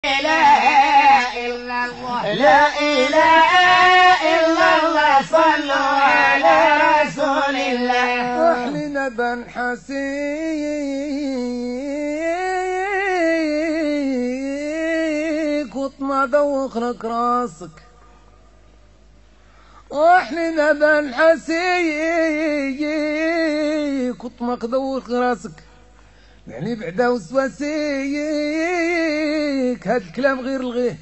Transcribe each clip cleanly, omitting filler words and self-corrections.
إلا الله لا إله إلا الله صلوا على رسول الله. واحلنا بن حسيك وطمع دوخ لك راسك. واحلنا بن حسيك وطمع دوخ راسك. يعني بعدا وسواسيك هاد الكلام غير الغيه.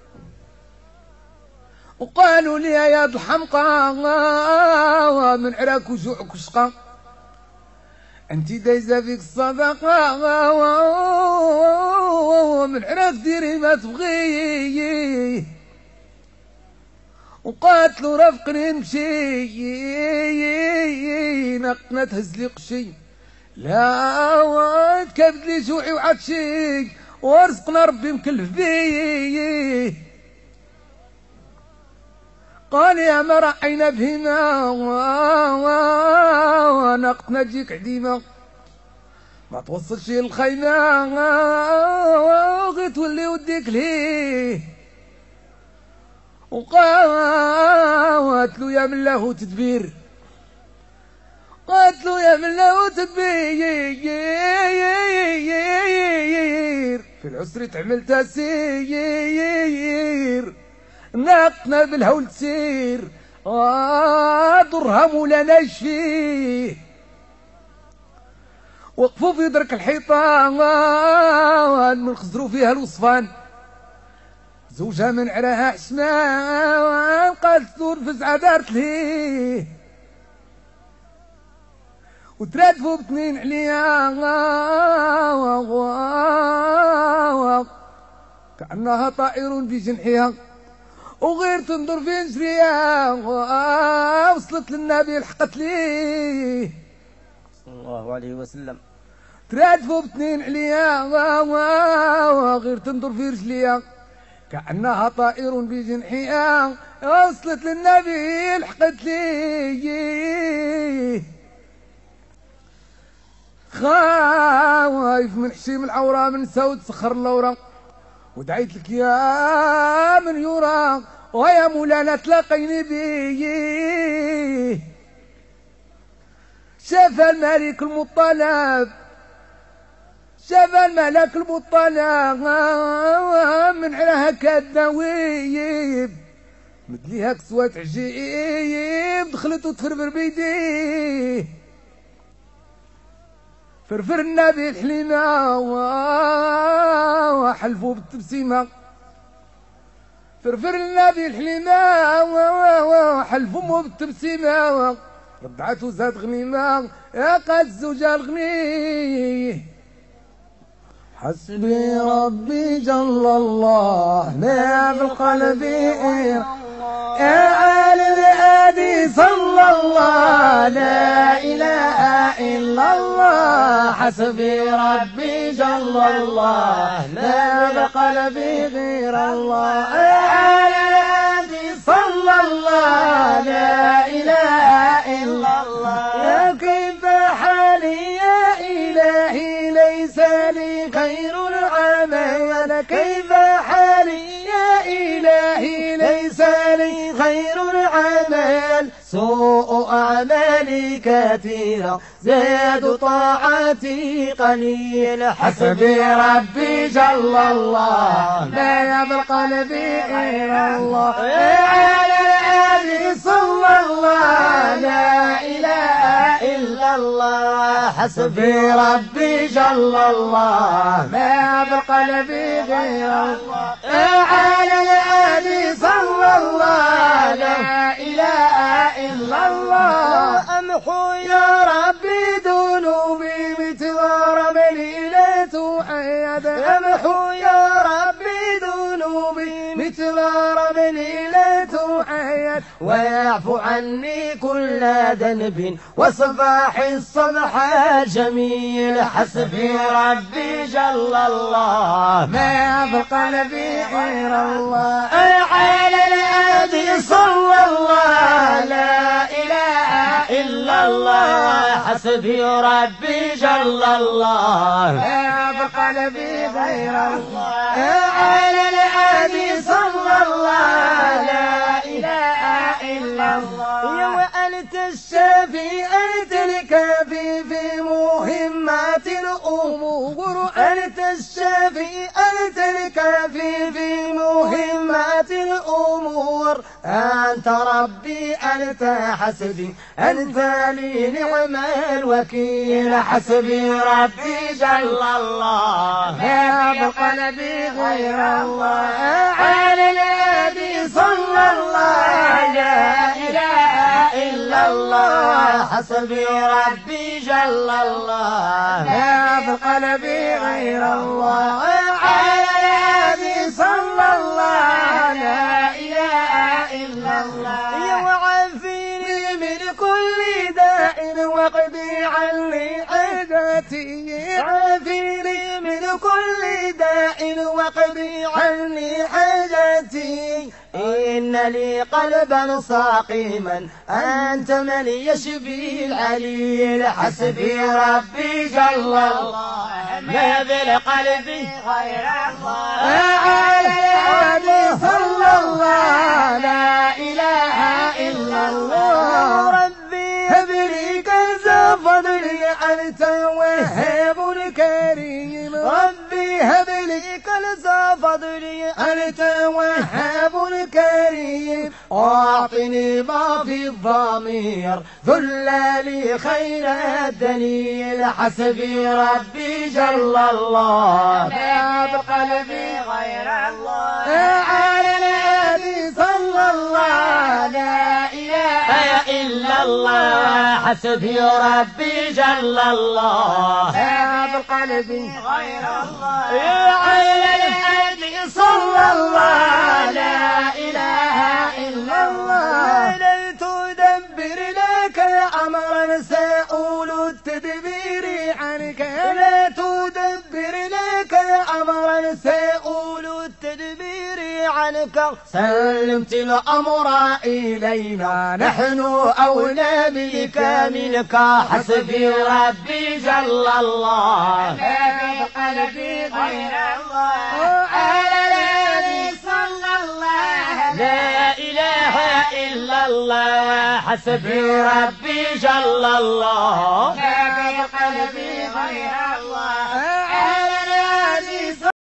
وقالوا لي يا الحمقى من عراك وجوعك وشقا انتي دايزه فيك الصدقه ومن عراك ديري ما تبغي. وقاتلوا رفقني نمشي نقنا تهز لي قشي لا تكبد لي جوعي وعطشي ورزقنا ربي مكلف بيه. قال يا ما رأينا بهما وناقتنا تجيك عديمة ما توصلش الخيمة غي تولي وديك ليه. وقاتلو يا من له تدبير قاتلو يا من له تدبير في العسر تعمل تسير ناقتنا بالهول تسير ضرها مولانا يشفيه. وقفوا في درك الحيطان من خزروا فيها الوصفان زوجها من عراها حشمان قالت له الفزعه دارت ليه. وترادفوا باتنين عليا كأنها طائر بجنحها وغير تنظر في نجريها وصلت للنبي لحقت ليه صلى الله عليه وسلم. ترادفوا باتنين عليا وغير تنظر في رجليها كأنها طائر بجنحها وصلت للنبي لحقت ليه. خايف من حشيم العورة من سود سخر اللورة ودعيت لك يا من يرى ويا مولانا تلاقيني بيه. شاف الملك المطلب شاف الملك المطلب من على هكا الدويب مدليها كسوة عجيب دخلت وتفرفر بيديه. فرفر النبي الحليمة وحلفوا بالتبسيمة فرفر النبي الحليمة وحلفوا بالتبسيمة رضعته زاد غنيمة يا قاد الزوجة الغني. حسبي ربي جل الله ما في القلب يا عالم الهادي صلى الله لا إله إلا الله. حسبي ربي جل الله ما بقلبي غير الله. يا عالم الهادي صلى الله لا إله إلا الله. يا كيف حالي يا إلهي ليس لي خير العمل. كيف حالي يا إلهي ليس لي خير العمل. سوء أعمالي كثيرة زاد طاعتي قليل. حسبي ربي جل الله ما يبقى قلبي غير الله. يا على الآل صلى الله لا إله إلا الله. حسبي ربي جل الله ما يبقى قلبي غير الله. يا على الآل صلى الله لا إله إلا الله. أمحو يا ربي ذنوبي مثل رملي لا تؤيد. أمحو يا ربي ذنوبي مثل رملي لا تؤيد. ويعفو عني كل ذنب وصفاح الصبح الجميل. حسبي ربي جل الله ما في قلبي غير الله. على الهادي صلى الله لا إله إلا الله حسبي ربي جل الله ما بقلبي غير الله على الهادي صلى الله لا إله إلا الله يا وأنت الشافي أنت الكافي في مهمات الأمور أنت الشافي أنت الكافي في مهمات الأمور أنت ربي أنت حسبي أنت لي نعم الوكيل حسبي ربي جل الله ما بقلبي غير الله على الهادي صلى الله لا إله إلا الله حسبي ربي جل الله ما بقلبي غير الله على الهادي صلى الله لا إله إلا الله وعافيني من كل داء واقضي عني حاجاتي عافيني من كل داء واقضي عني حاجاتي إن لي قلبا صاقيما أنت من يشفي العليل حسبي ربي جل الله ما بالقلب غير الله على الهادي صلى الله لا إله إلا الله ربي هب لي كنز فضلي أنت وهاب كريم ربي هب لي كنز فضلي أنت وهاب كريم أعطني ما في الضمير ذلالي خير الدليل حسبي ربي جل الله ما بقلبي غير الله على الهادي صلى الله لا إله إلا الله حسبي ربي جل الله ما بقلبي غير الله على الهادي صلى الله لا إله إلا الله لن تدبر لك أمرا سأول التدبير عنك لا تدبر لك أمرا سأول التدبير عنك سلمت الأمر إلينا نحن أولى بك منك حسبي ربي جل الله ما بقلبي غير الله على الهادي صلى الله لا إله إلا الله حسبي ربي جل الله ما بقلبي غير الله